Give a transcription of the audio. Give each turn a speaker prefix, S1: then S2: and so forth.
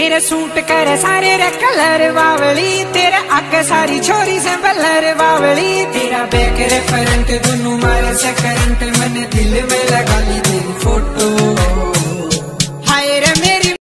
S1: तेरे सूट करे सारे रे कलर बावली, तेरे आगे सारी छोरी से बलर बावली। तेरा बैक रे फ्रंट दोनों मारे से करंट, मैंने दिल में लगा ली